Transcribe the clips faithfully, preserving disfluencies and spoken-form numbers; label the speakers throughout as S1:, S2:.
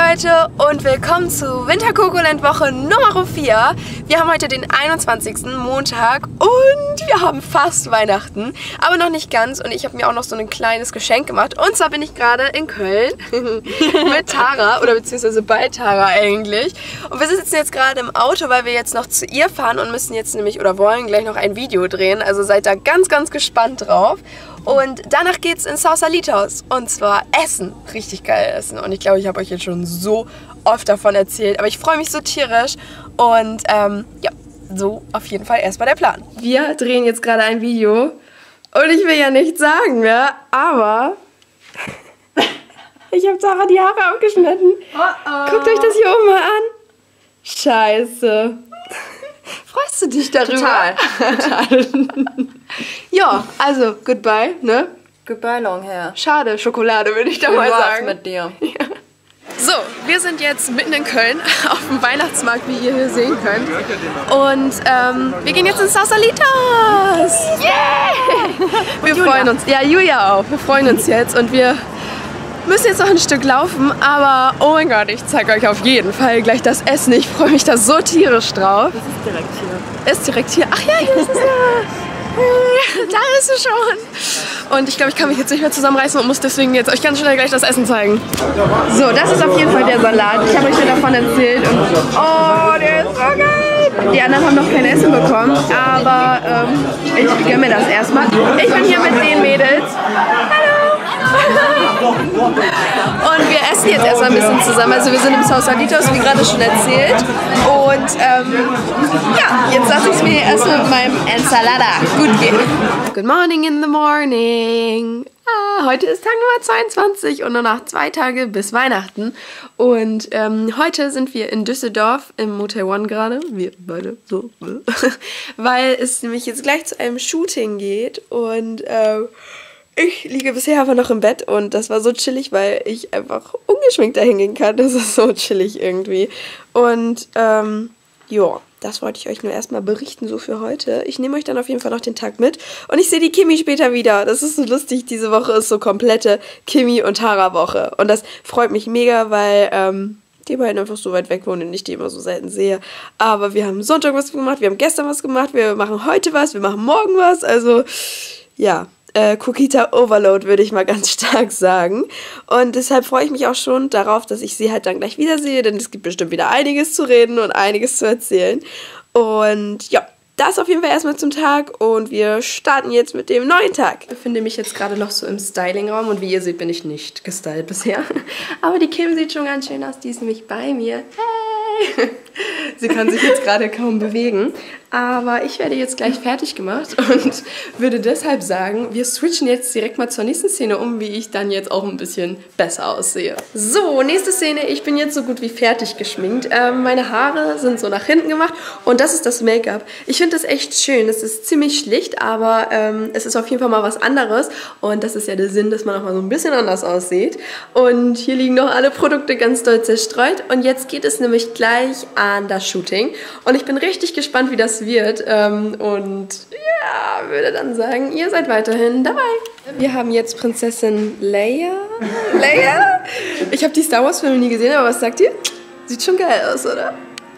S1: Leute und willkommen zu Winterkokoland Woche Nummer vier. Wir haben heute den einundzwanzigsten Montag und wir haben fast Weihnachten, aber noch nicht ganz. Und ich habe mir auch noch so ein kleines Geschenk gemacht. Und zwar bin ich gerade in Köln mit Tara oder beziehungsweise bei Tara eigentlich. Und wir sitzen jetzt gerade im Auto, weil wir jetzt noch zu ihr fahren und müssen jetzt nämlich oder wollen gleich noch ein Video drehen. Also seid da ganz, ganz gespannt drauf. Und danach geht's in Sausalitos und zwar essen. Richtig geil essen. Und ich glaube, ich habe euch jetzt schon so oft davon erzählt. Aber ich freue mich so tierisch. Und ähm, ja, so auf jeden Fall erstmal der Plan. Wir drehen jetzt gerade ein Video. Und ich will ja nichts sagen mehr, aber ich habe Sarah die Haare abgeschnitten. Oh oh. Guckt euch das hier oben mal an. Scheiße. Freust du dich darüber?
S2: Total. Total.
S1: Ja, also, goodbye, ne?
S2: Goodbye, long hair.
S1: Schade, Schokolade, würde ich da mal sagen.
S2: mit dir.
S1: Ja. So, wir sind jetzt mitten in Köln auf dem Weihnachtsmarkt, wie ihr hier sehen könnt. Und ähm, wir gehen jetzt in Sausalitos. Yeah! Wir freuen uns. Ja, Julia auch. Wir freuen uns jetzt und wir müssen jetzt noch ein Stück laufen, aber oh mein Gott, ich zeige euch auf jeden Fall gleich das Essen. Ich freue mich da so tierisch drauf.
S2: Das ist direkt hier.
S1: Ist direkt hier. Ach ja, hier ist es ja. Da ist es schon. Und ich glaube, ich kann mich jetzt nicht mehr zusammenreißen und muss deswegen jetzt euch ganz schnell gleich das Essen zeigen. So, das ist auf jeden Fall der Salat. Ich habe euch ja davon erzählt. Und oh, der ist so geil. Die anderen haben noch kein Essen bekommen, aber ähm, ich gönne mir das erstmal. Ich bin hier mit den Mädels. Hallo. Und wir essen jetzt erstmal ein bisschen zusammen. Also wir sind im Sausalitos, wie gerade schon erzählt. Und ähm, ja, jetzt lasse ich es mir erstmal mit meinem Ensalada gut gehen. Good morning in the morning. Ah, heute ist Tag Nummer zweiundzwanzig und nur noch zwei Tage bis Weihnachten. Und ähm, heute sind wir in Düsseldorf im Motel One gerade. Wir beide so. Weil es nämlich jetzt gleich zu einem Shooting geht. Und ähm, ich liege bisher aber noch im Bett und das war so chillig, weil ich einfach ungeschminkt dahin gehen kann. Das ist so chillig irgendwie. Und ähm, ja, das wollte ich euch nur erstmal berichten, so für heute. Ich nehme euch dann auf jeden Fall noch den Tag mit. Und ich sehe die Kimi später wieder. Das ist so lustig. Diese Woche ist so komplette Kimi- und Tara-Woche. Und das freut mich mega, weil ähm, die beiden einfach so weit weg wohnen und ich die immer so selten sehe. Aber wir haben Sonntag was gemacht, wir haben gestern was gemacht, wir machen heute was, wir machen morgen was. Also, ja. Äh, Cookita Overload, würde ich mal ganz stark sagen. Und deshalb freue ich mich auch schon darauf, dass ich sie halt dann gleich wiedersehe, denn es gibt bestimmt wieder einiges zu reden und einiges zu erzählen. Und ja, das auf jeden Fall erstmal zum Tag und wir starten jetzt mit dem neuen Tag. Ich befinde mich jetzt gerade noch so im Styling-Raum und wie ihr seht, bin ich nicht gestylt bisher. Aber die Kim sieht schon ganz schön aus, die ist nämlich bei mir. Hey! Sie kann sich jetzt gerade kaum bewegen. Aber ich werde jetzt gleich fertig gemacht und würde deshalb sagen, wir switchen jetzt direkt mal zur nächsten Szene um, wie ich dann jetzt auch ein bisschen besser aussehe. So, nächste Szene. Ich bin jetzt so gut wie fertig geschminkt. Ähm, meine Haare sind so nach hinten gemacht und das ist das Make-up. Ich finde das echt schön. Es ist ziemlich schlicht, aber ähm, es ist auf jeden Fall mal was anderes und das ist ja der Sinn, dass man auch mal so ein bisschen anders aussieht. Und hier liegen noch alle Produkte ganz doll zerstreut und jetzt geht es nämlich gleich an das Shooting und ich bin richtig gespannt, wie das wird ähm, und ja, würde dann sagen, ihr seid weiterhin dabei. Wir haben jetzt Prinzessin Leia. Leia? Ich habe die Star Wars Filme nie gesehen, aber was sagt ihr? Sieht schon geil aus, oder?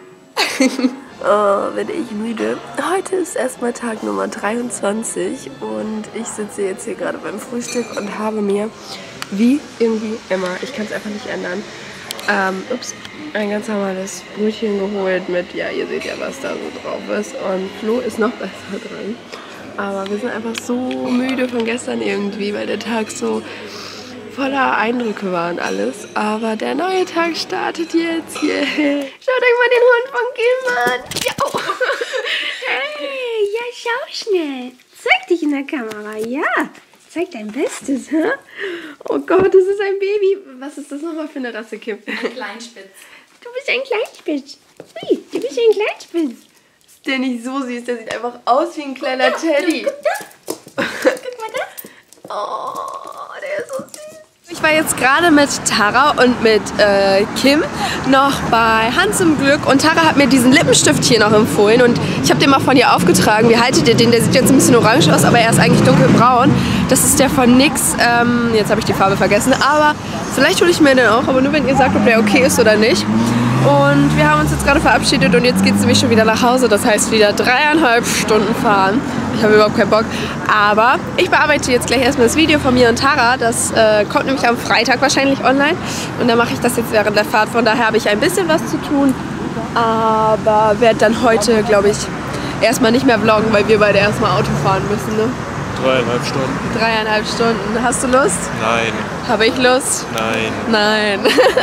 S1: Oh, bin ich müde. Heute ist erstmal Tag Nummer dreiundzwanzig und ich sitze jetzt hier gerade beim Frühstück und habe mir, wie irgendwie immer, ich kann es einfach nicht ändern, ähm, ups, ein ganz normales Brötchen geholt mit, ja, ihr seht ja, was da so drauf ist. Und Flo ist noch besser dran. Aber wir sind einfach so müde von gestern irgendwie, weil der Tag so voller Eindrücke war und alles. Aber der neue Tag startet jetzt. Yeah. Schaut euch mal den Hund von Kim an. Ja. Oh.
S3: Hey, ja, schau schnell. Zeig dich in der Kamera, ja. Zeig dein Bestes, hä?
S1: Oh Gott, das ist ein Baby. Was ist das nochmal für eine Rasse, Kim?
S3: Ein Kleinspitz. Du bist ein Kleinspitz. Ui, du bist ein Kleinspitz.
S1: Ist der nicht so süß? Der sieht einfach aus wie ein kleiner
S3: guck
S1: Teddy.
S3: Da, guck da. Guck mal da.
S1: Oh, der ist so süß. Ich war jetzt gerade mit Tara und mit äh, Kim noch bei Hans im Glück und Tara hat mir diesen Lippenstift hier noch empfohlen und ich habe den mal von ihr aufgetragen. Wie haltet ihr den? Der sieht jetzt ein bisschen orange aus, aber er ist eigentlich dunkelbraun. Das ist der von NYX. Ähm, jetzt habe ich die Farbe vergessen, aber vielleicht hole ich mir den auch, aber nur wenn ihr sagt, ob der okay ist oder nicht. Und wir haben uns jetzt gerade verabschiedet und jetzt geht es nämlich schon wieder nach Hause. Das heißt wieder dreieinhalb Stunden fahren. Ich habe überhaupt keinen Bock. Aber ich bearbeite jetzt gleich erstmal das Video von mir und Tara. Das äh, kommt nämlich am Freitag wahrscheinlich online. Und dann mache ich das jetzt während der Fahrt. Von daher habe ich ein bisschen was zu tun. Aber werde dann heute, glaube ich, erstmal nicht mehr vloggen, weil wir beide erstmal Auto fahren müssen. Ne?
S4: Dreieinhalb Stunden.
S1: Dreieinhalb Stunden. Hast du Lust?
S4: Nein.
S1: Habe ich Lust?
S4: Nein.
S1: Nein.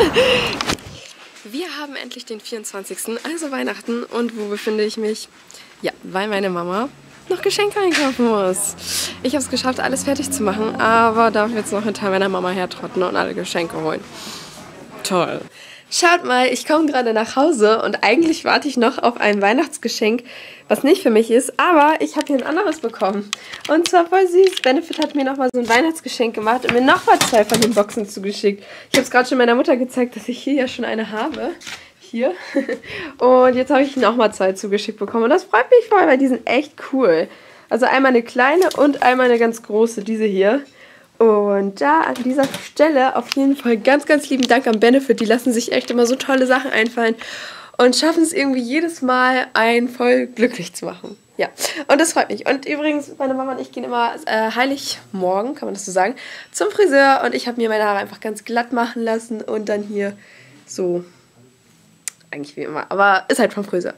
S1: Wir haben endlich den vierundzwanzigsten, also Weihnachten. Und wo befinde ich mich? Ja, weil meine Mama noch Geschenke einkaufen muss. Ich habe es geschafft, alles fertig zu machen, aber darf jetzt noch hinter meiner Mama hertrotten und alle Geschenke holen. Toll. Schaut mal, ich komme gerade nach Hause und eigentlich warte ich noch auf ein Weihnachtsgeschenk, was nicht für mich ist, aber ich habe hier ein anderes bekommen. Und zwar voll süß. Benefit hat mir nochmal so ein Weihnachtsgeschenk gemacht und mir nochmal zwei von den Boxen zugeschickt. Ich habe es gerade schon meiner Mutter gezeigt, dass ich hier ja schon eine habe. Hier. Und jetzt habe ich nochmal zwei zugeschickt bekommen. Und das freut mich voll, weil die sind echt cool. Also einmal eine kleine und einmal eine ganz große, diese hier. Und da an dieser Stelle auf jeden Fall ganz, ganz lieben Dank an Benefit. Die lassen sich echt immer so tolle Sachen einfallen und schaffen es irgendwie jedes Mal, einen voll glücklich zu machen. Ja, und das freut mich. Und übrigens, meine Mama und ich gehen immer äh, Heiligmorgen, kann man das so sagen, zum Friseur. Und ich habe mir meine Haare einfach ganz glatt machen lassen und dann hier so, eigentlich wie immer, aber ist halt vom Friseur.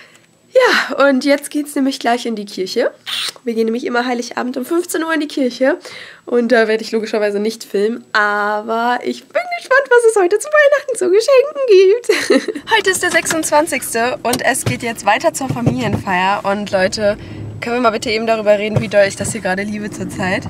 S1: Ja, und jetzt geht es nämlich gleich in die Kirche. Wir gehen nämlich immer Heiligabend um fünfzehn Uhr in die Kirche. Und da werde ich logischerweise nicht filmen. Aber ich bin gespannt, was es heute zu Weihnachten zu Geschenken gibt. Heute ist der sechsundzwanzigste und es geht jetzt weiter zur Familienfeier. Und Leute, können wir mal bitte eben darüber reden, wie doll ich das hier gerade liebe zurzeit.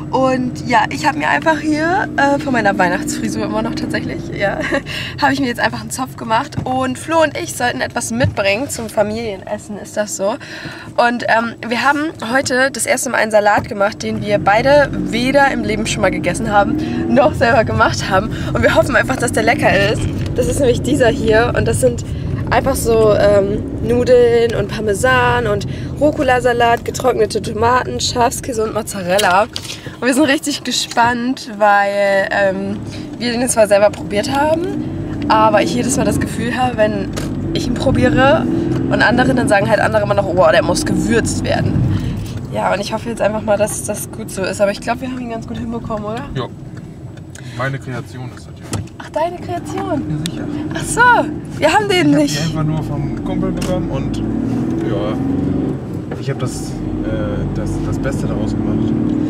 S1: Und ja, ich habe mir einfach hier äh, von meiner Weihnachtsfrisur immer noch tatsächlich, ja, habe ich mir jetzt einfach einen Zopf gemacht. Und Flo und ich sollten etwas mitbringen zum Familienessen, ist das so. Und ähm, wir haben heute das erste Mal einen Salat gemacht, den wir beide weder im Leben schon mal gegessen haben, noch selber gemacht haben. Und wir hoffen einfach, dass der lecker ist. Das ist nämlich dieser hier und das sind einfach so ähm, Nudeln und Parmesan und Rucola-Salat, getrocknete Tomaten, Schafskäse und Mozzarella. Und wir sind richtig gespannt, weil ähm, wir den zwar selber probiert haben, aber ich jedes Mal das Gefühl habe, wenn ich ihn probiere und andere, dann sagen halt andere immer noch, oh, der muss gewürzt werden. Ja, und ich hoffe jetzt einfach mal, dass das gut so ist. Aber ich glaube, wir haben ihn ganz gut hinbekommen, oder?
S4: Ja. Meine Kreation ist das ja.
S1: Ach, deine Kreation?
S4: Ja, sicher.
S1: Ach so, wir haben den
S4: ich
S1: nicht.
S4: Ich habe die einfach nur vom Kumpel bekommen und ja, ich habe das, äh, das, das Beste daraus gemacht.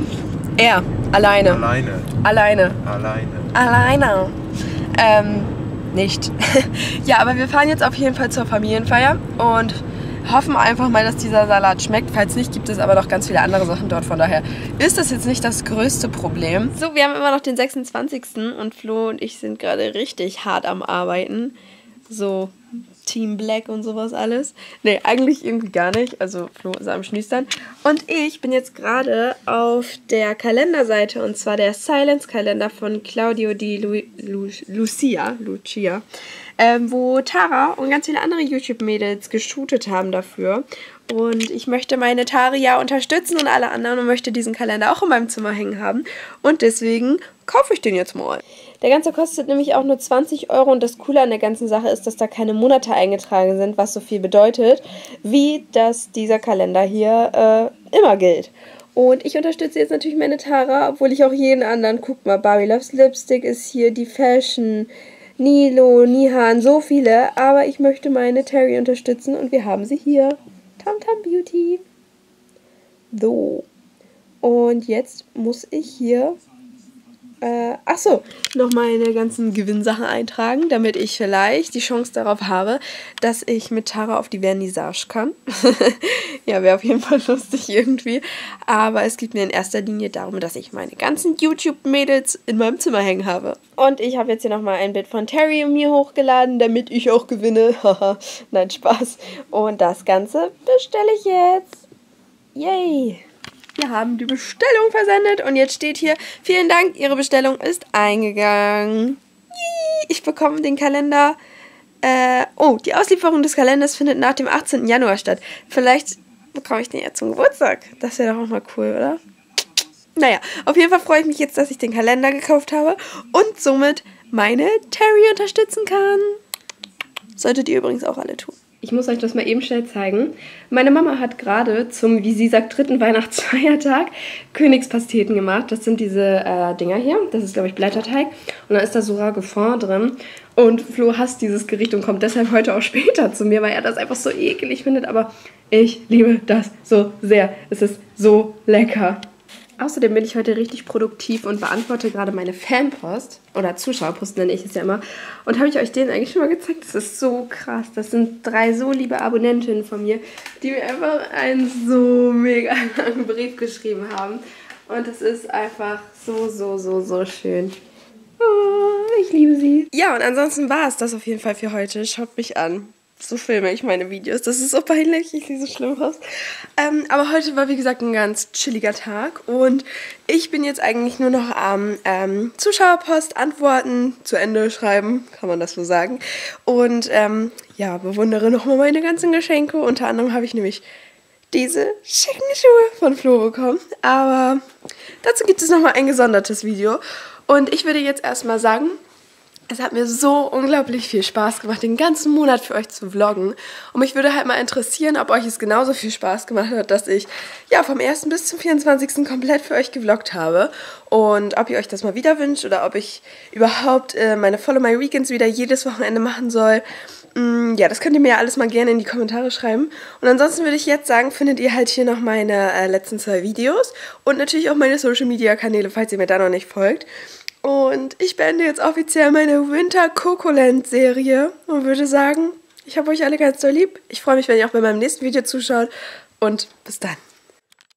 S1: Er, alleine.
S4: Alleine.
S1: Alleine.
S4: Alleine.
S1: Alleine. Ähm, nicht. Ja, aber wir fahren jetzt auf jeden Fall zur Familienfeier und hoffen einfach mal, dass dieser Salat schmeckt. Falls nicht, gibt es aber noch ganz viele andere Sachen dort. Von daher ist das jetzt nicht das größte Problem. So, wir haben immer noch den sechsundzwanzigsten und Flo und ich sind gerade richtig hart am Arbeiten. So Team Black und sowas alles. Nee, eigentlich irgendwie gar nicht. Also Flo ist am Schnüstern. Und ich bin jetzt gerade auf der Kalenderseite und zwar der Silence-Kalender von Claudio Di Lu Lu Lucia. Lucia. Ähm, wo Tara und ganz viele andere YouTube-Mädels geshootet haben dafür. Und ich möchte meine Taria unterstützen und alle anderen und möchte diesen Kalender auch in meinem Zimmer hängen haben. Und deswegen kaufe ich den jetzt mal. Der ganze kostet nämlich auch nur zwanzig Euro und das Coole an der ganzen Sache ist, dass da keine Monate eingetragen sind, was so viel bedeutet, wie dass dieser Kalender hier äh, immer gilt. Und ich unterstütze jetzt natürlich meine Tara, obwohl ich auch jeden anderen, guck mal, Barbie Loves Lipstick ist hier, die Fashion, Nilo, Nihan, so viele, aber ich möchte meine Terry unterstützen und wir haben sie hier. Tamtam Beauty. So. Und jetzt muss ich hier äh, achso, noch meine ganzen Gewinnsachen eintragen, damit ich vielleicht die Chance darauf habe, dass ich mit Tara auf die Vernissage kann. Ja, wäre auf jeden Fall lustig irgendwie. Aber es geht mir in erster Linie darum, dass ich meine ganzen YouTube-Mädels in meinem Zimmer hängen habe. Und ich habe jetzt hier nochmal ein Bild von Terry mir hochgeladen, damit ich auch gewinne. Haha, nein, Spaß. Und das Ganze bestelle ich jetzt. Yay! Wir haben die Bestellung versendet und jetzt steht hier, vielen Dank, Ihre Bestellung ist eingegangen. Ich bekomme den Kalender. Äh, oh, die Auslieferung des Kalenders findet nach dem achtzehnten Januar statt. Vielleicht bekomme ich den ja zum Geburtstag. Das wäre doch auch mal cool, oder? Naja, auf jeden Fall freue ich mich jetzt, dass ich den Kalender gekauft habe und somit meine Terry unterstützen kann. Solltet ihr übrigens auch alle tun. Ich muss euch das mal eben schnell zeigen. Meine Mama hat gerade zum, wie sie sagt, dritten Weihnachtsfeiertag Königspasteten gemacht. Das sind diese äh, Dinger hier. Das ist, glaube ich, Blätterteig. Und da ist da Sourage Fond drin. Und Flo hasst dieses Gericht und kommt deshalb heute auch später zu mir, weil er das einfach so ekelig findet. Aber ich liebe das so sehr. Es ist so lecker. Außerdem bin ich heute richtig produktiv und beantworte gerade meine Fanpost, oder Zuschauerpost nenne ich es ja immer. Und habe ich euch den eigentlich schon mal gezeigt? Das ist so krass. Das sind drei so liebe Abonnentinnen von mir, die mir einfach einen so mega langen Brief geschrieben haben. Und das ist einfach so, so, so, so schön. Oh, ich liebe sie. Ja, und ansonsten war es das auf jeden Fall für heute. Schaut mich an. So filme ich meine Videos. Das ist so peinlich. Ich sehe so schlimm aus. Ähm, aber heute war, wie gesagt, ein ganz chilliger Tag. Und ich bin jetzt eigentlich nur noch am ähm, Zuschauerpost antworten, zu Ende schreiben, kann man das so sagen. Und ähm, ja, bewundere nochmal meine ganzen Geschenke. Unter anderem habe ich nämlich diese schicken Schuhe von Flo bekommen. Aber dazu gibt es nochmal ein gesondertes Video. Und ich würde jetzt erstmal sagen, es hat mir so unglaublich viel Spaß gemacht, den ganzen Monat für euch zu vloggen. Und mich würde halt mal interessieren, ob euch es genauso viel Spaß gemacht hat, dass ich ja vom ersten bis zum vierundzwanzigsten komplett für euch gevloggt habe. Und ob ihr euch das mal wieder wünscht oder ob ich überhaupt äh, meine Follow My Weekends wieder jedes Wochenende machen soll. Mm, ja, das könnt ihr mir ja alles mal gerne in die Kommentare schreiben. Und ansonsten würde ich jetzt sagen, findet ihr halt hier noch meine äh, letzten zwei Videos. Und natürlich auch meine Social Media Kanäle, falls ihr mir da noch nicht folgt. Und ich beende jetzt offiziell meine Winter Cocoland Serie und würde sagen, ich habe euch alle ganz doll lieb. Ich freue mich, wenn ihr auch bei meinem nächsten Video zuschaut und bis dann.